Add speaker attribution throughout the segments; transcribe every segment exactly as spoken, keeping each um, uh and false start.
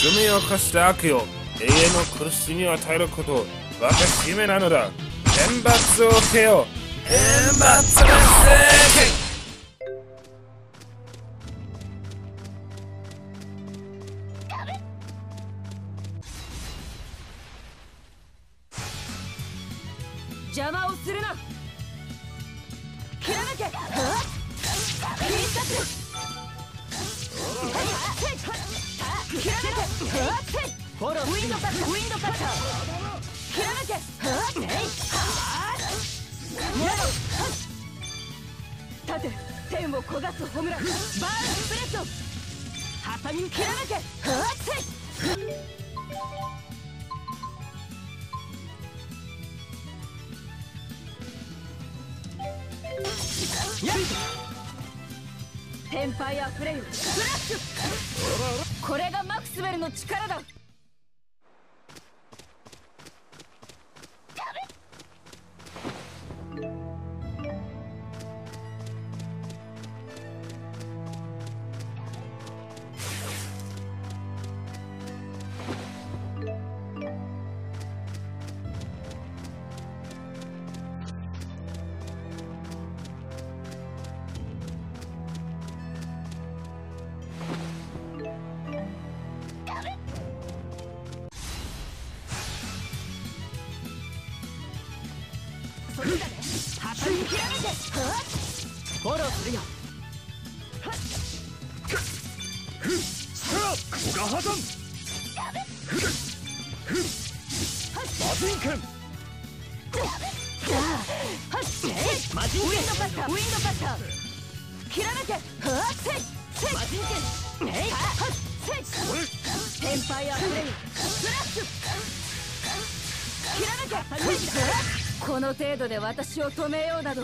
Speaker 1: 罪を犯した悪よ、永遠の苦しみを与えること、我が使命なのだ。天罰を受けよ。天罰のせい。
Speaker 2: 邪魔をするな。切らなきゃ。必殺。切らなきゃ。フォロー。ウィンドカッター。ウィンドカッター。切らなきゃ。立て。天を焦がすホムラ。バーンスプレッド。ハサミ切らなきゃ。テンパイアフレイムフラッシュ。これがマクスウェルの力だ。フォローするよ。
Speaker 3: ガハダンマジンケン
Speaker 2: マジンケンウィンドカッター。ウィンドカッター切らなきゃ。マジンケンテンパイアフレイムスラッシュ。切らなきゃ。この程度で私を止めようなど。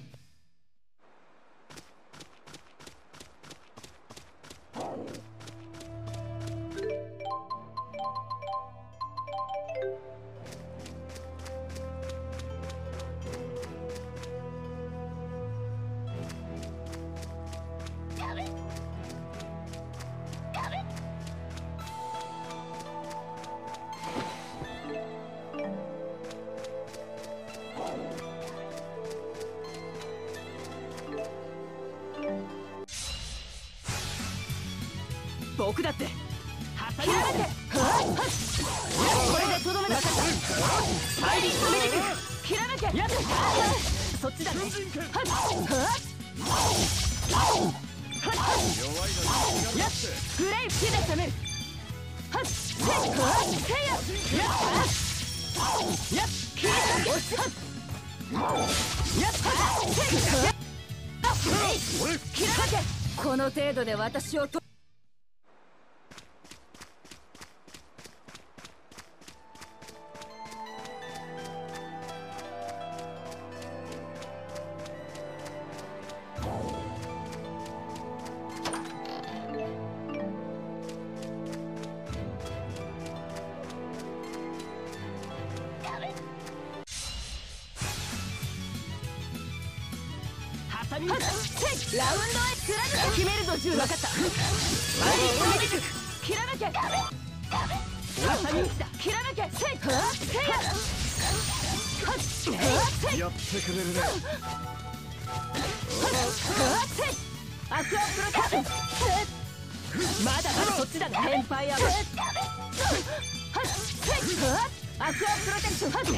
Speaker 2: 僕だって挟みられて。これでとどめなかった。スパイリートメディック切らなきゃ。やっそっちだね。やっフレイフで攻める。はっせいややっやっ切らなきゃ。やっ切らなきゃ。この程度で私をとラウンドへ貫け。決めるぞ。銃分かった。バディコメディック切らなきゃ。ハサミ打ちだ。切らなきゃ。セイセイ
Speaker 3: やってくれるね。
Speaker 2: アクアプロテクション。まだまだそっちだね。エンパイアアクアプロテクション。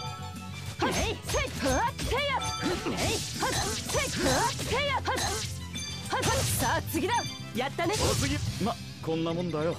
Speaker 2: さあ次だ。やったね。
Speaker 3: お次。まこんなもんだよ。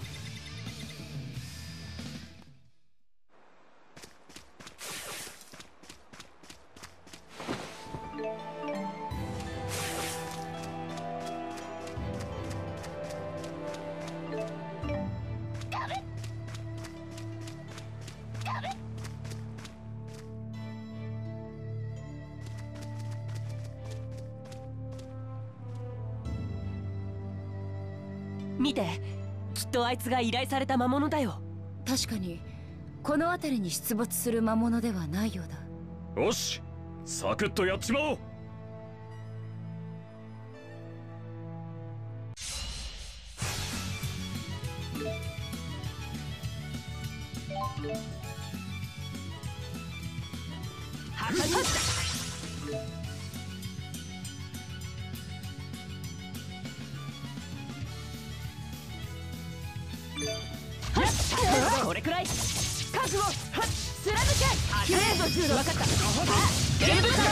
Speaker 2: 見て、きっとあいつが依頼された魔物だよ。
Speaker 4: 確かにこの辺りに出没する魔物ではないようだ。
Speaker 3: よし、サクッとやっちまおう。
Speaker 2: はかりました。これくらい覚悟、はっ貫け。決めるぞ柔道。分かった。ゲームから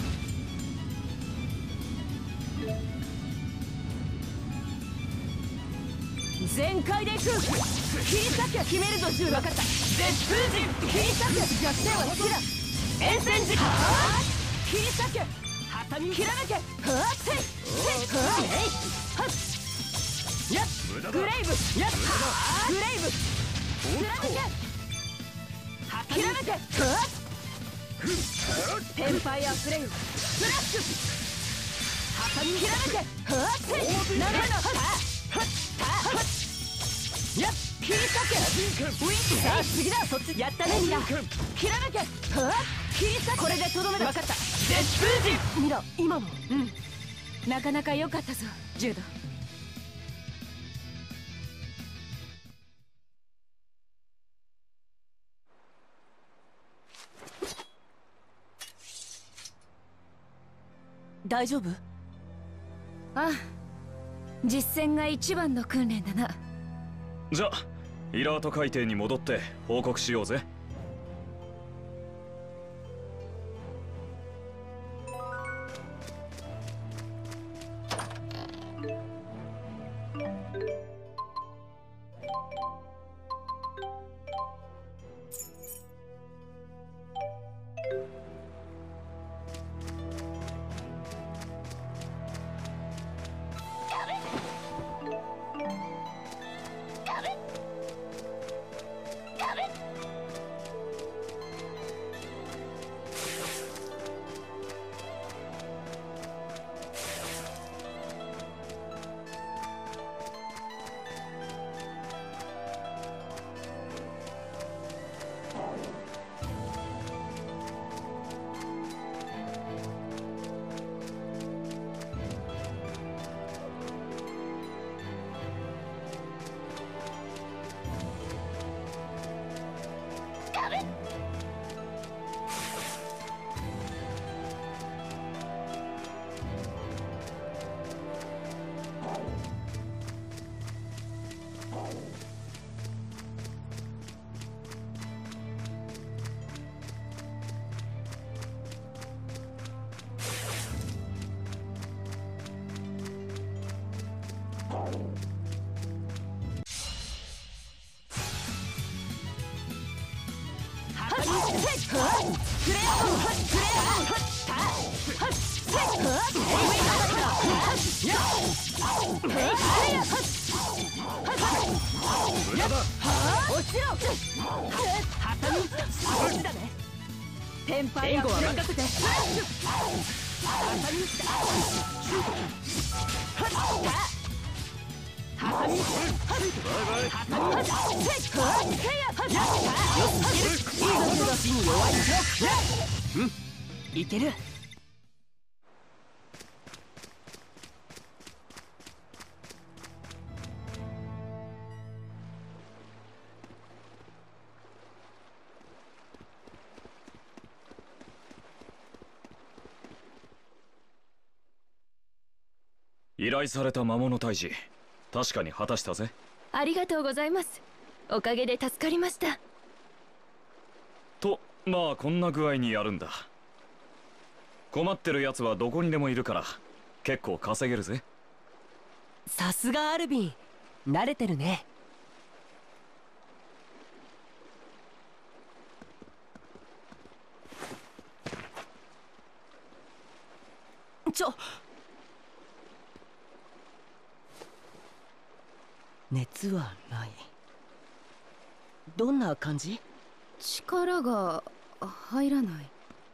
Speaker 2: 全開でいく。切り裂け。決めるぞ柔道。分かった。絶風陣切り裂け。逆転は好きだ。遠征時切り裂け。はたみきらめけ。はっせいせいはっはっやっグレイブやっグレイブ貫け。ひらめけ。テンパイアフレイムスラッシュ。はさみひらめけ。はっせいなめのはっはっはっやっ切り裂け。ウィンク。さあ次だ。そっちやったねミラ。ひらめけ。はっ切り裂け。これでとどめだ。分かった。絶風陣ミラ今の。
Speaker 4: うんなかなか良かったぞジュード。
Speaker 2: 大丈夫？
Speaker 4: ああ実戦が一番の訓練だな。
Speaker 3: じゃあイラート海底に戻って報告しようぜ。
Speaker 2: テンパイアは任せて。いける。
Speaker 3: 依頼された魔物退治確かに果たしたぜ。
Speaker 4: ありがとうございます。おかげで助かりました。
Speaker 3: とまあこんな具合にやるんだ。困ってるやつはどこにでもいるから結構稼げるぜ。
Speaker 2: さすがアルビン慣れてるね。ちょ熱はない。どんな感じ？
Speaker 4: 力が入らない。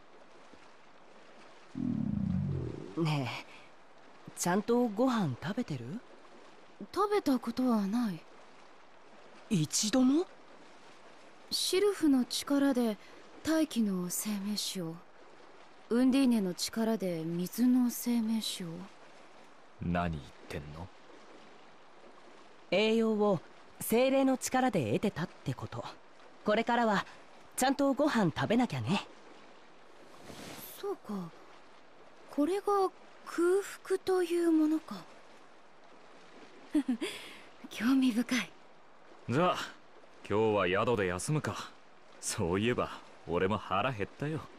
Speaker 2: ねえちゃんとご飯食べてる？
Speaker 4: 食べたことはない。
Speaker 2: 一度も？
Speaker 4: シルフの力で大気の生命種を、ウンディーネの力で水の生命種を。
Speaker 3: 何言ってんの？
Speaker 2: 栄養を精霊の力で得てたってこと。 これからはちゃんとご飯食べなきゃね。
Speaker 4: そうか、これが空腹というものか。興味深い。
Speaker 3: じゃあ今日は宿で休むか。そういえば俺も腹減ったよ。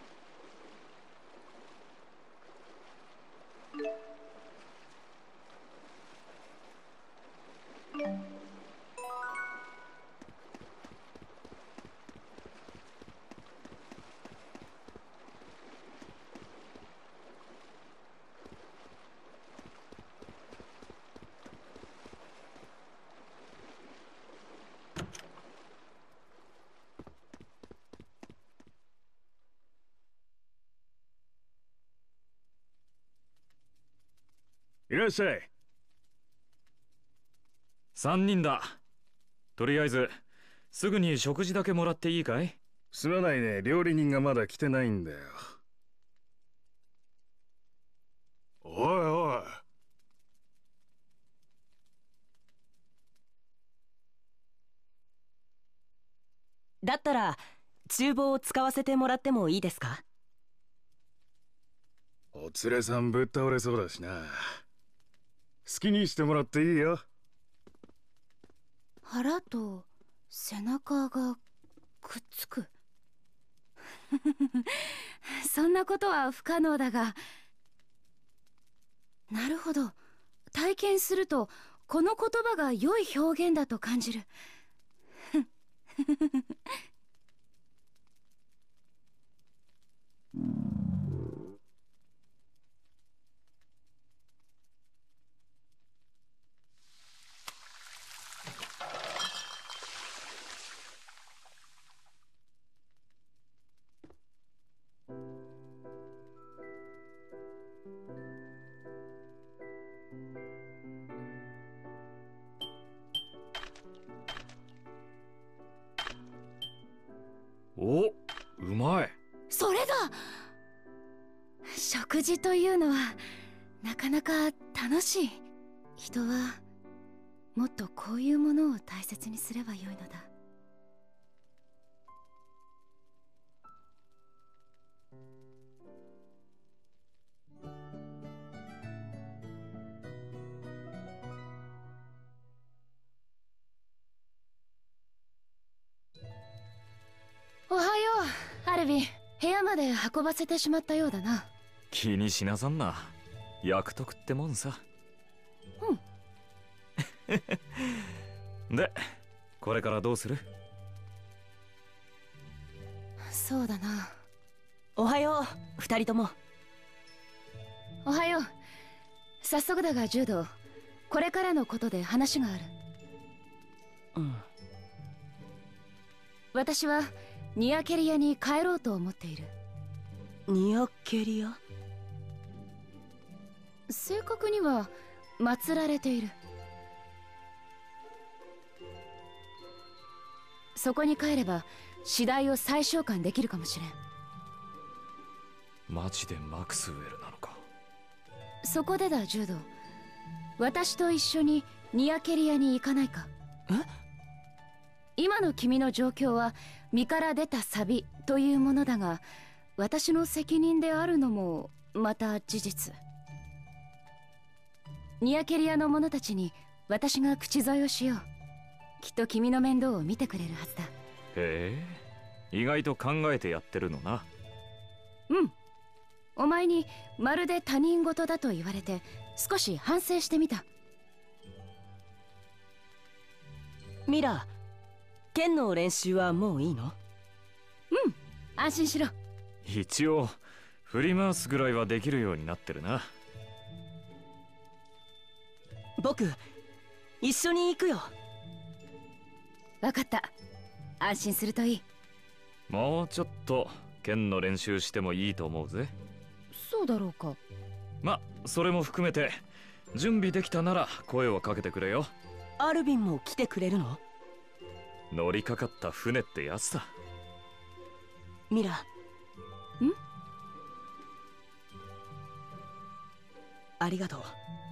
Speaker 5: いらっしゃい。
Speaker 3: 三人だ。とりあえずすぐに食事だけもらっていいかい？
Speaker 5: すまないね、料理人がまだ来てないんだよ。おいおい。
Speaker 2: だったら厨房を使わせてもらってもいいですか？
Speaker 5: お連れさんぶっ倒れそうだしな。好きにしてもらっていいよ。
Speaker 4: 腹と背中がくっつく。そんなことは不可能だが。なるほど、体験するとこの言葉が良い表現だと感じる。
Speaker 3: お、うまい。
Speaker 4: それだ。食事というのはなかなか楽しい。人はもっとこういうものを大切にすればよいのだ。おはよう、アルビン。部屋まで運ばせてしまったようだな。
Speaker 3: 気にしなさんな。役得ってもんさ。うん。で、これからどうする？
Speaker 4: そうだな。
Speaker 2: おはよう、二人とも。
Speaker 4: おはよう。早速だが、柔道、これからのことで話がある。
Speaker 2: うん。
Speaker 4: 私はニアケリアに帰ろうと思っている。
Speaker 2: ニアケリア？
Speaker 4: 正確には祀られている。そこに帰れば次第を再召喚できるかもしれん。
Speaker 3: マジでマクスウェルなのか。
Speaker 4: そこでだ、柔道。私と一緒にニアケリアに行かないか？
Speaker 2: え？
Speaker 4: 今の君の状況は身から出たサビというものだが、私の責任であるのもまた事実。ニアケリアの者たちに私が口添えをしよう。きっと君の面倒を見てくれるはずだ。
Speaker 3: へえ、意外と考えてやってるのな。
Speaker 4: うん。お前にまるで他人事だと言われて少し反省してみた。
Speaker 2: ミラ、剣の練習はもういいの？
Speaker 4: うん、安心しろ。
Speaker 3: 一応振り回すぐらいはできるようになってるな。
Speaker 2: 僕、一緒に行くよ。
Speaker 4: 分かった。安心するといい。
Speaker 3: もうちょっと剣の練習してもいいと思うぜ。
Speaker 4: そうだろうか。
Speaker 3: ま、それも含めて準備できたなら声をかけてくれよ。
Speaker 2: アルビンも来てくれるの？
Speaker 3: 乗りかかった船ってやつだ。
Speaker 2: ミラ。ん？ありがとう。